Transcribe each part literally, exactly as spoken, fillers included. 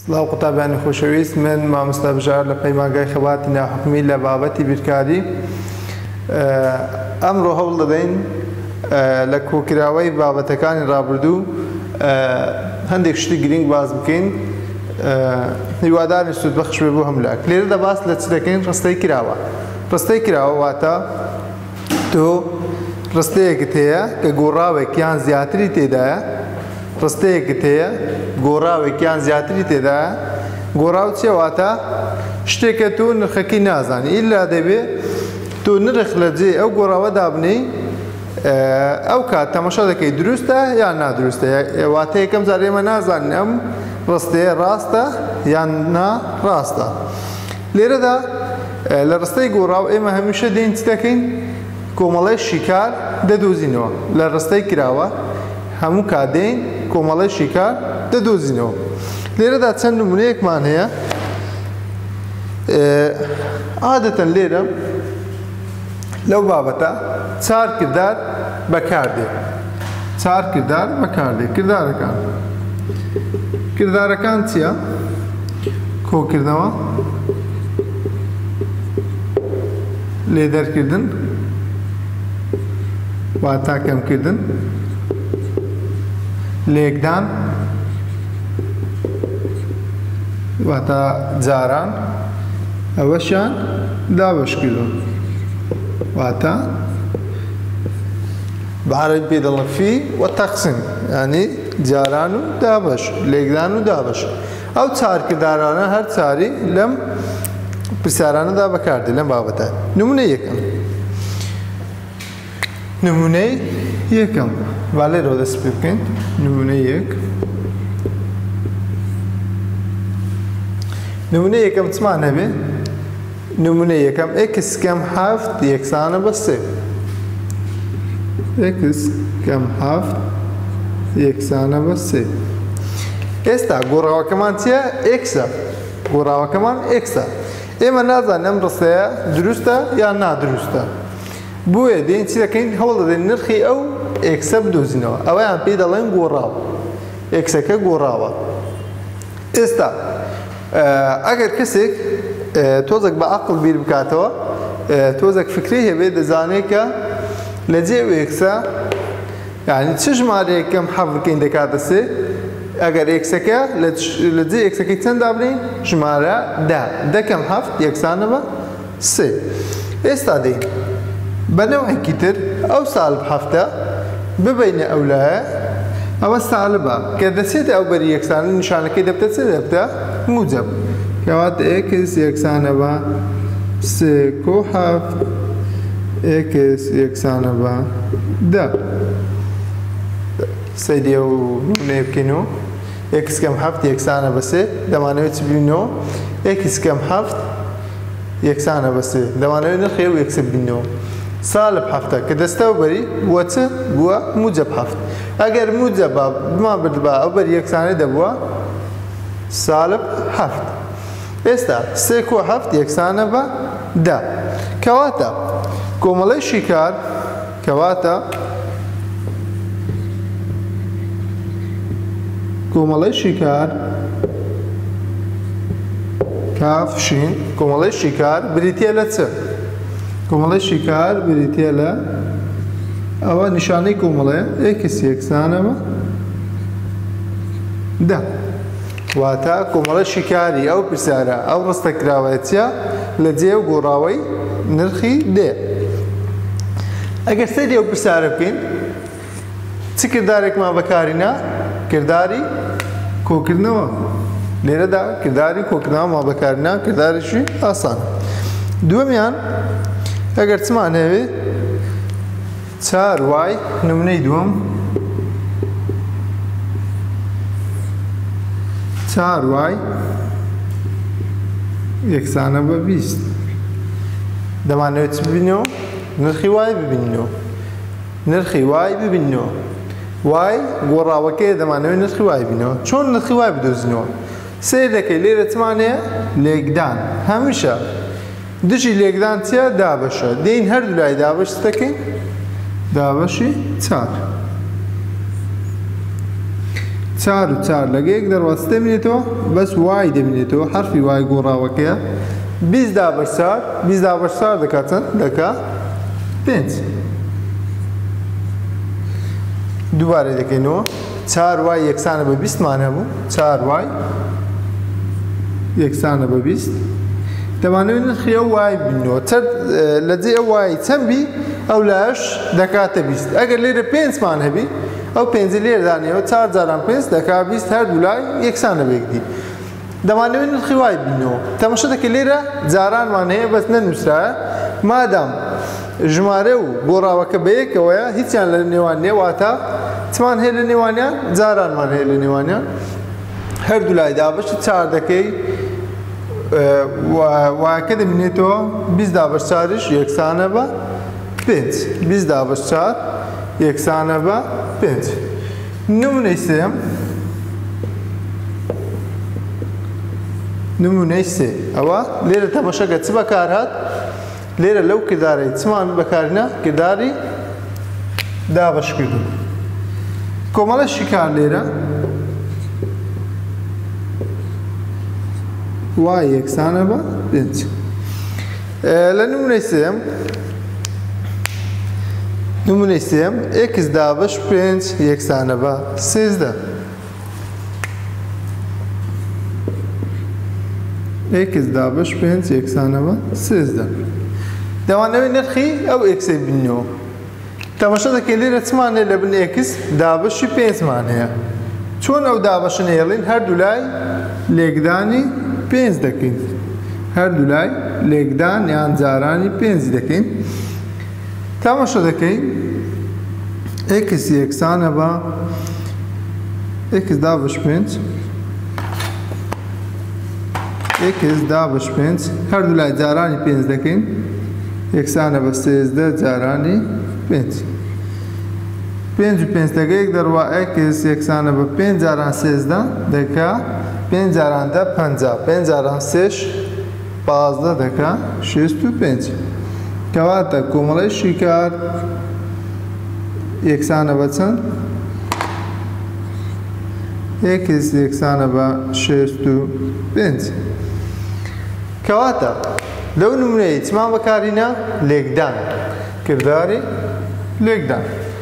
سڵاو قوتابیانی خۆشەویست، من مامۆستا بژار لە پەیمانگای خەباتی ناحوکمی لە بابەتی بیرکاری. ئەمڕۆ هەوڵ دەدەین لە کۆکراوەی بابەتەکانی ڕابردوو هەندێک شتی گرنگ باز بکەین، هیوادارین سوودبەخش بێ بۆ هەمولاک. لێرەدا باس لە چ دەکەین؟ ڕستەی کراوە. ڕستەی کراوە واتە تۆ ڕستەیەکت هەیە کە گۆڕاوێک یان زیاتری تێدایە، ڕستەیەکت هەیە گۆڕاوێک یان زیاتری تێدایە. گۆڕاو چیە؟ واتە شتێکە تۆ نرخەکەی نازانی، ئیلا دەبێ تۆ نرخ لە جێ ئەو گۆڕاوە دابنەی، ئەو کات تەماشا دەکەی دروستە یان نادروستە. واتە یەکەم جار ئێمە نازانین ئەم ڕستەیە ڕاستە یان نا ڕاستە. لێرەدا لە ڕستەی گۆڕاو ئێمە هەمیشە دێین چ دەکەین؟ کۆمەڵەی شیکار دەدۆزینەوە. لە ڕستەی کراوە هەموو کات دێین کۆمەڵەی شیکار دەدۆزینەوە. لێرەدا چەند نمونەیەکمان هەیە. عادەتەن لێرە لەو بابەتە چار کردار بەکاردێ. چار کردار بەکاردێ. کردارەکان کردارەکان چییە؟ کۆکردنەوە، لێدەرکردن، واتە کەمکردن، لێکدان، واتە جاران، ئەوەشیان دابەشکردن، واتە بەعەرەبی پێ دەڵێن فی وە تەقسیم، یعنی جاران و دابەش، لێکدان و دابەش. ئەو چار کردارانە هەر چاری لەم پرسیارانەدا بەکاردێ لەم بابەتە. نمونەی یەکەم نمونەی یەکەم با لێرەوە دەست پێ بکەین. نمونەی یەک نمونەی یەکەم چمان هەبێ؟ نمونەی یەکەم ئێکس کەم هەفت یەکسانە بە سێ. ئێکس کەم هەفت یەکسانە بە سێ. ئێستا گۆڕاوەکەمان چییە؟ ئێکسە. گۆڕاوەکەمان ئێکسە. ئێمە نازانین ئەم ڕستەیە دروستە یان نادروستە. بۆیە دێین چی دەکەین؟ هەوڵ دەدەین نرخی ئەو ئێکسە بدۆزینەوە. ئەوەیان پێی دەڵێن گۆڕاو. ئێکسەکە گۆڕاوە. ئێستا ئەگەر کەسێک تۆزێک بە عەقڵ بیر بکاتەوە، تۆزێک فکری هەبێ، دەزانێت کە لە جێ ئێکسە یعنی چ ژمارەیەکەم حەف بکەین دەکاتە سێ. ئەگەر ئێکسەکە لە جێ ئێکسەکەی چەند دابنین؟ ژمارە دا. دەکەم هەفت یەکسانە بە سێ. ئێستا دێین بە نەوەیەکی تر ئەو سالب هەفتە ببینە ئەو لایە، ئەوە سالبە کە دەچێتە ئەو بەری یەکسانە، نیشانەکەی دەبتە چ دەبتە؟ موجب. کەواتە ئێکس یەکسانە بە سێ کۆ هەفت ئێکس یەکسانە بە دا. سەیدیە و نمونەیە بکەینەوە. ئێکس کەم هەفت یەکسانە بە سێ، دەمانەوێت چ ببینەوە؟ ئێکس کەم هەفت یەکسانە بە سێ، دەمانەوێت نرخی ئەو ئێکسە ببینەوە. سالب هەفتە کە دەستەوە بەری بووە چ؟ بووە موجب هەفت. ئەگەر موجبە بمان بردبا ئەو بەری یەکسانەی دەبووە سالب هەفت. ئێستا سێ کۆ هەفت یەکسانە بە دا. کەواتە کۆمەڵەی شیکار کەواتە کۆمەڵەی شیکار کاف شین کۆمەڵەی شیکار بریتیە لە چ؟ کۆمەڵەی شیکار بریتیە لە ئەوە نیشانەی کۆمەڵەیە ئێکس یەکسانە بە دا. واتە کۆمەڵەی شیکاری ئەو پرسیارە ئەو ڕستە کراوەیە چیە؟ لە جێ و گۆڕاوەی نرخی دێ. ئەگەر سەیری ئەو پرسیارە بکەین، چ کردارێکمان بەکارینە؟ کرداری کۆکردنەوە. لێرەدا کرداری کۆکردنەوە ما بەکارینە، کرداریشی ئاسانە. دووەمیان ئەگەر چمان هەوێ چار وای نمونەی دووەم چار وای یەکسانە بە بیست. دەمانەوێت چ ببینەوە؟ نرخی وای ببینەوە. نرخی وای ببینەوە. وای گۆڕاوەکەی دەمانەوێت نرخی وای بینەوە. چۆن نرخی وای بدۆزینەوە؟ سیر دەکەی. لێرە چمان هەیە؟ لێکدان. هەمیشە دژی لێکدان چیە؟ دابەشە. دێین هەردوو لای دابەش دەکەین، دابەشی چار. چار و چار لەگە یەک دەڕوەستە دەمێنێتەوە بەس وای دەمێنێتەوە حرفی وای گۆڕاوەکەیە بیست دا بە چار بیست دا بە چار دەکات چەند دەکا پێنج دووبارە دەکەینەوە چار وای یەکسانە بە بیستمان هەبوو چار وای یەکسانە بە بیست دەمانەوێت نرخی ئەو وای بینەوە لە جێ ئەو وای چەند بی ئەو لاش دەکاتە بیست ئەگەر لێرە پێنجمان هەبی ئەو پێنجی لێرە دانیەوە چار جاران پێنج دەکا بیست هەردوو لای یەکسانە بێکدی دەمانەوێت نرخی وای بینەوە تەماشا دەکەی لێرە جارانمان هەیە بەس نەنووسرایە مادام ژمارە و گۆڕاوەکە بە یەکەوەیە هیچیان لە نێوان نییە واتە چمان هەیە لە نێوانیان جارانمان هەیە لە نێوانیان هەردوو لای دابەشی چار دەکەی وایەکە دەبینێتەوە بیست دا بە چاریش یەکسانە بە پێنج بیست دا بە چار یەکسانە بە پێنج نمونەی سێم نمونەی سێ ئەوە لێرە تەماشاکە چ بەکار هات لێرە لەو کردارەی چمان بەکارهێنا کرداری دابەشکردن کۆمەڵەشی کار لێرە وای یەکسانە بە پێنج لە نمونەی سێم نمونەی سێم ئێکس دابەش پێنج یەکسانە بە سێزدە ئێکس دابەش پێنج یەکسانە بە سێزدە دەوانەوێت نرخی ئەو ئێکسەی بینەوە تەماشا دەکەین لێرە چمان هەیە لە بن ئێکس دابەشی پێنجمان هەیە چۆن ئەو دابەشن هێڵین هەردوو لای لێکدانی پێنج دەکەین هەردوو لای لێکدان یان جارانی پێنجی دەکەین تەماشا دەکەین ئێکس یەکسانە بە ئێکس دابەش پێنج ئێکس دابەش پێنج هەردوو لای جارانی پێنج دەکەین یەکسانە بە سێزدە جارانی پێنج پێنج و پێنج دەکە یەک دەڕوا ئێکس یەکسانە بە پێنج جاران سێزدە دەکا پێنج جاران دە پەنجا پێنج جاران سێش پازدە دەکا شێست و پێنج کەواتە کۆمەڵەیشی کار یەکسانە بە چەند ئێکس یەکسانە بە شێست و پێنج کەواتە لەو نمونەیە چمان بەکارهێنا لێکدان کرداری لێکدان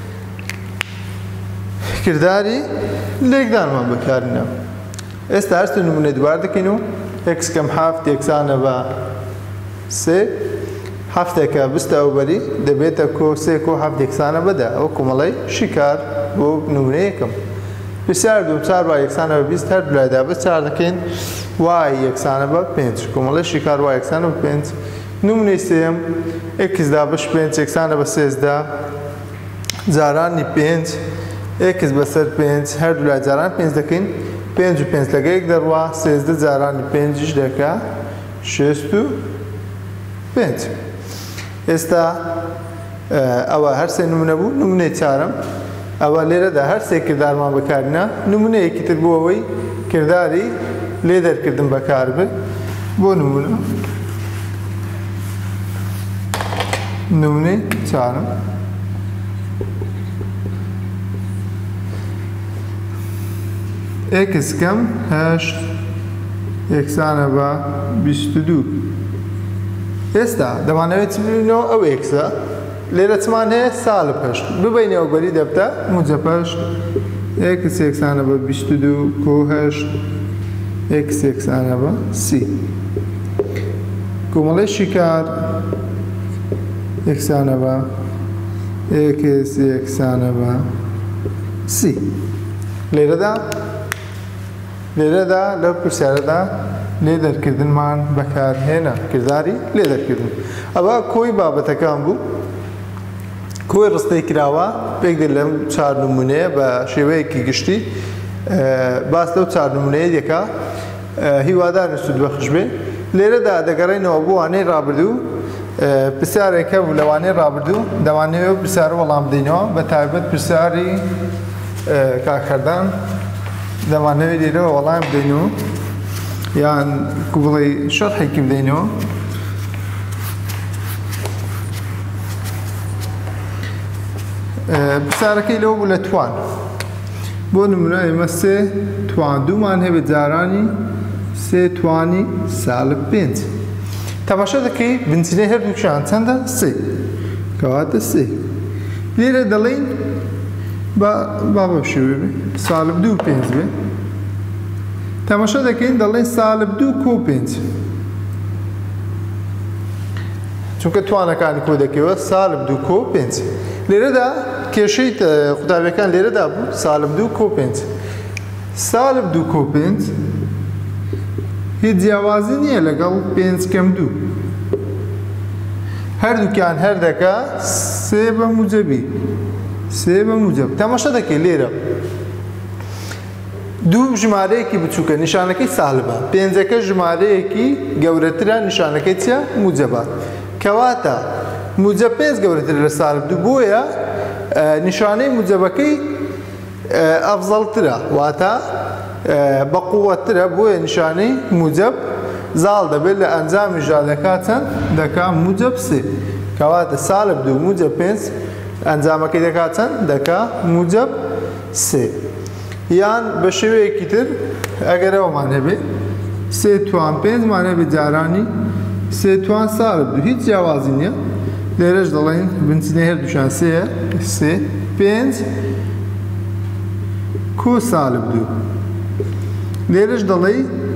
کرداری لێکدانمان بەکارهێنا ئێستا هەرچ نمونەی دووبار دەکەینەوە ئێکس کەم حەفت یەکسانە بە سێ حەفتێکە بستە ئەوبەری دەبێتە کۆ سێ کۆ حەفت یەکسانە بەدە ئەو کۆمەڵەی شیکار بۆ نمونە یەکەم پرسیار دوو چار وای یەکسانە بە بیست هەردوو لای دابەش چار دەکەین وای یەکسانە بە پێنج کۆمەڵەی شیکار وای یەکسانە بە پێنج نمونەی سێم ئێکس دابەش پێنج یەکسانە بە سێزدە جارانی پێنج ئێکس بەسەر پێنج هەردوو لای جاران پێنج دەکەین پێنج و پێنج لەگە یەک دەڕوا سێزدە جارانی پێنجیش دەکا شێست و پێنج ئێستا ئەوە هەر سێ نمونە بوو نمونەی چارەم ئەوە لێرەدا هەر سێ کردارمان بەکارهێنا نمونەیەکی تر بوو ئەوەی کرداری لێ دەرکردن بەکار بێت بۆ نمونە نمونەی چارەم ئێکس کەم هەشت یەکسانە بە بیست و دوو ئێستا دەمانەوێت چ ببینەوە ئەو ئێکسە لێرە چمان هەیە ساڵە پەشت ببینە ئەوبەری دەبتە موجە پەشت ئێکس یەکسانە بە بیست و دوو کۆ هەشت ئێکس یەکسانە بە سی کۆمەڵەیشی کار یەکسانە بە ئێکس یەکسانە بە سی لێرەدا لێرەدا لەو پرسیارەدا لێ دەرکردنمان بەکارهێنا کرداری لێ دەرکردن ئەوە کۆی بابەتەکان بوو کۆی ڕستەی کراوە پێک دێت لەم چار نمونەیە بە شێوەیەکی گشتی باس لەو چار نمونەیە دەکا هیوادارم سود بەخش بێ لێرەدا دەگەڕێنەوە بۆ وانەی ڕابردوو پرسیارێکە بوو لە وانەی ڕابردوو دەوانەوێت پرسیارە وەڵام بدەینەوە بە تایبەت پرسیاری کارکردان دەمانەوێت لێرەوە وەڵام بدەینەوە یان بڵێ شەرحێکی بدەینەوە پرسیارەکەی لەوە بوو لە توان بۆ نمونە ئێمە سێ تواندوومان هەبێت جارانی سێ توانی سالب پێنج تەماشا دەکەی بنچینەی هەردووکیان چەندە؟ سێ کەواتە سێ لێرە دەڵێن با بە شێوێ بێ سالب دوو پێنج بێ تەماشا دەکەین دەڵێن سالب دوو کۆ پێنج چونکە توانەکانی کۆ دەکەوە سالب دوو کۆ پێنج لێرەدا کێشەی قوتابیەکان لێرەدا بوو سالب دوو کۆ پێنج سالب دوو کۆ پێنج هیچ جیاوازی نییە لەگەڵ پێنج کەم دوو هەردووکیان هەر دەکا سێ بە موجەبی سێ بە موجەب تەماشا دەکەی لێرە دوو ژمارەیەکی بچووکە نیشانەکەی سالبە پێنجەکە ژمارەیەکی گەورەترە نیشانەکەی چیە؟ موجەبە کەواتە موجەب پێنج گەورەترە لە سالب دوو بۆیە نیشانەی موجەبەکەی ئەفزەڵترە واتە بەقووەترە بۆیە نیشانەی موجەب زاڵ دەبێت لە ئەنجامی ژادەکە چەند دەکا موجەب سێ کەواتە سالب دوو موجەب پێنج ئەنجامەکەی دەکا چەند دەکا موجەب سێ یان بە شێوەیەکی تر ئەگەر ئەومان هەبێ سێ توان پێنجمان هەبێ جارانی سێ توان سالب دوو هیچ جیاوازی نییە لێرەش دەڵێن بنچینەی هەردووشیان سێیە سێ پێنج کۆ سالب دوو لێرەش دەڵێ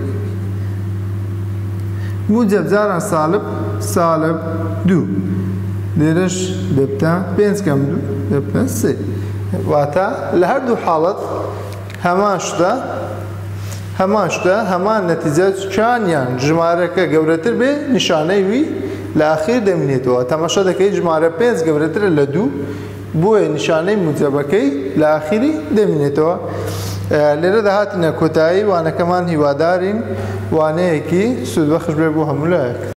موجەب جاران سالب سالب دوو لێرەش دەبتە پێنج کەم دوو دەبتە سێ واتە لە هەردوو حاڵەت هەمان شتە هەمان شتە هەمان نەتیجە چیانیان ژمارەکە گەورەتر بێ نیشانەی وی لە ئاخیر دەمێنێتەوە تەماشا دەکەی ژمارە پێنج گەورەترە لە دوو بۆیە نیشانەی موجەبەکەی لە ئاخیری دەمێنێتەوە لێرە داهاتینە کۆتایی وانەکەمان هیوادارین وانەیەکی سوودبەخش بێ بۆ هەموو لایەک